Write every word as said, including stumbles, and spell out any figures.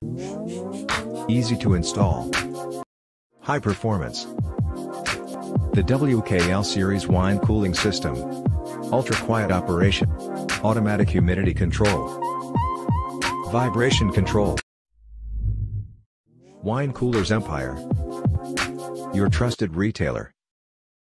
Easy to install. High performance. The W K L series wine cooling system. Ultra quiet operation. Automatic humidity control. Vibration control. Wine Coolers Empire. Your trusted retailer.